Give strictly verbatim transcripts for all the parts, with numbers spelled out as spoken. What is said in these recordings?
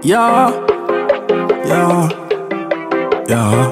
Yeah, yeah, yeah,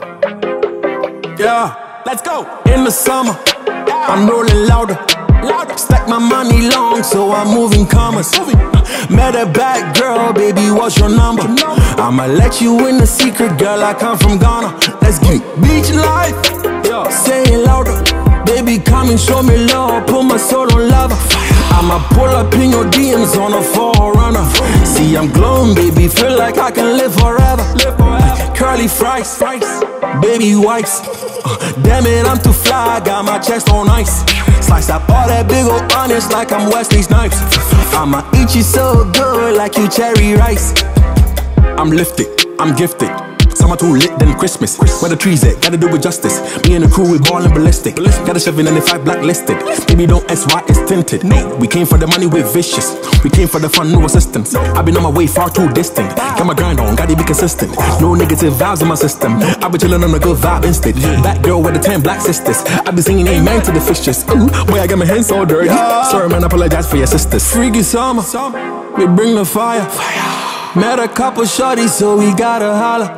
yeah. Let's go. In the summer, I'm rolling louder. Stack my money long, so I'm moving commas. Met a bad girl, baby, what's your number? I'ma let you in the secret, girl, I come from Ghana. Let's get it. Beach life, say it louder. Baby, come and show me love, put my soul on lava. I'ma pull up in your D Ms on a forerunner. See, I'm glowing, baby, feel like I can live forever. Curly fries, baby wipes. uh, Damn it, I'm too fly, got my chest on ice. Slice up all that big ol' onions like I'm Wesley Snipes. I'ma eat you so good like you cherry rice. I'm lifted, I'm gifted. Summer too lit than Christmas. Where the trees at, gotta do with justice. Me and the crew, we ballin' ballistic. Got a seven ninety-five blacklisted. Baby, don't S Y, it's tinted. We came for the money, we're vicious. We came for the fun, no assistance. I've been on my way far too distant. Got my grind on, gotta be consistent. No negative vibes in my system. I been chillin' on a good vibe instead. Black girl with the ten black sisters. I been singing amen to the fixtures. Ooh, boy, I got my hands so dirty. Sorry, man, I apologize for your sisters. Freaky summer, we bring the fire. Met a couple shorties, so we gotta holler.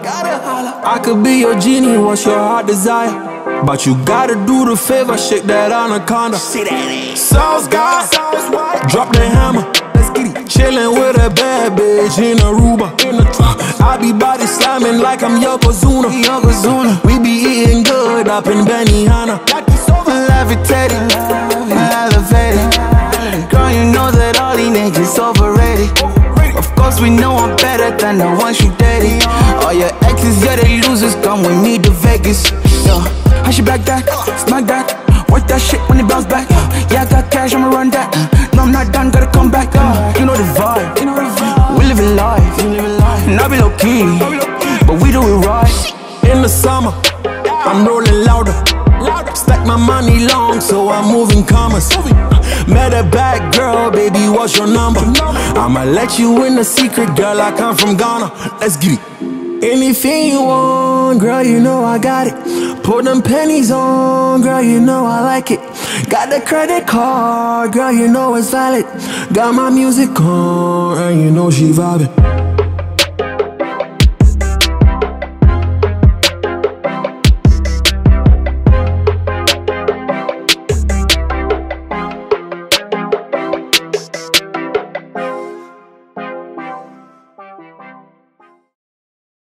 I could be your genie, what's your heart desire? But you gotta do the favor, shake that anaconda. Sauce God, drop the hammer. Chillin' with a bad bitch in Aruba. I be body slamming like I'm Yokozuna. We be eating good up in Benihana. Levitating, elevating. Girl, you know that all these niggas overrated. Of course we know I'm better than the ones you dated. All your exes, yeah, they losers, come with me to Vegas. Yeah, I should back that, smack that. Work that shit when it bounce back. Yeah, I got cash, I'ma run that. No, I'm not done, gotta come back. You know the vibe, we living life. And I be low key, but we do it right. In the summer, I'm rolling louder. Stack my money long, so I'm moving commas. Met a bad girl, baby, what's your number? I'ma let you in the secret, girl, I come from Ghana. Let's get it. Anything you want, girl, you know I got it. Put them pennies on, girl, you know I like it. Got the credit card, girl, you know it's valid. Got my music on, and you know she vibing.